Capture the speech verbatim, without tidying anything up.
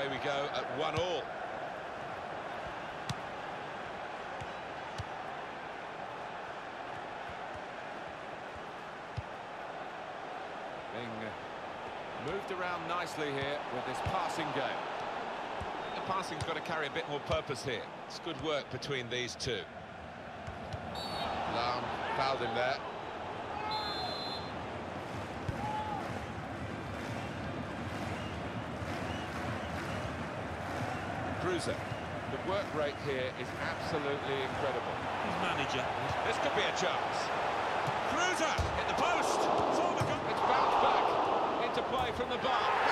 away we go at one all. Being moved around nicely here with this passing game. The passing's got to carry a bit more purpose here. It's good work between these two. Lahm fouled him there. Kruse. The work rate here is absolutely incredible. His manager. This could be a chance. Kruse hit the post. It's bounced back into play from the bar.